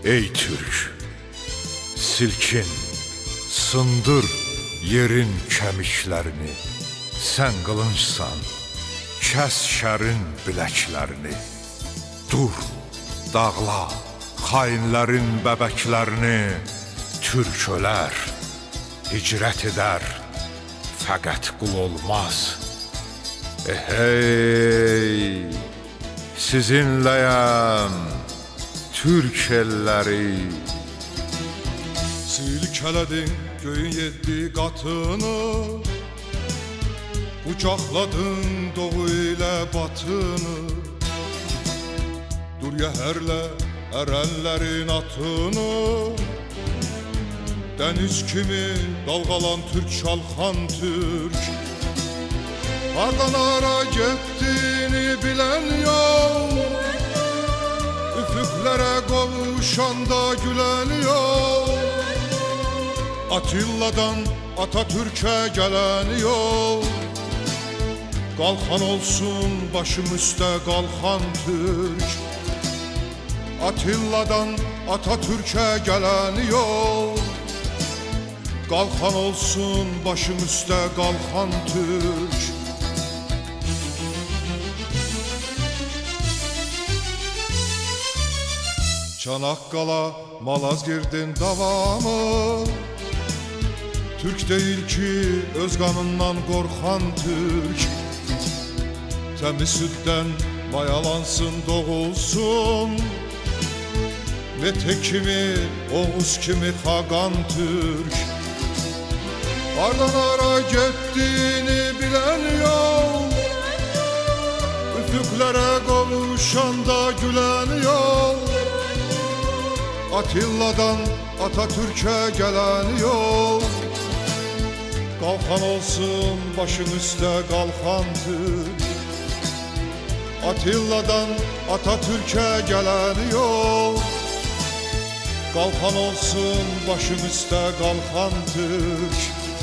ey Türk, silkin, sındır yerin kemiklerini. Sen qılınçsan, kəs şərin biləklərini. Dur, dağla xainlərin bəbəklərini. Türk ölər, hicrət edər, fəqət qul olmaz. Hey, sizinləyəm, Türk elləri. Silkələdin göyün 7 qatını, qucaqladın doğu ilə batını. Dur yəhərlə ərənlərin atını, dəniz kimi dalğalan Türk çalxan Türk. Hardan ara getdiyini bilən yol, üfüqlərə qovuşanda gülən yol. Atilla'dan Atatürk'e gelen yol, kalkan olsun başım üstte kalkan Türk. Atilla'dan Atatürk'e gelen yol, kalkan olsun başım üstte kalkan Türk. Çanakkala, Malazgirdin davamı, Türk değil ki öz kanından korkan Türk. Temiz sütten mayalansın doğulsun, Mete kimi, Oğuz kimi Hakan Türk. Ardan ara gittiğini bilen yol, üfüklere kavuşanda gülen yol. Atilla'dan Atatürk'e gelen yol, kalkan olsun başın üstte kalkan Türk. Atilla'dan Atatürk'e gelen yol, kalkan olsun başın üstte kalkan Türk.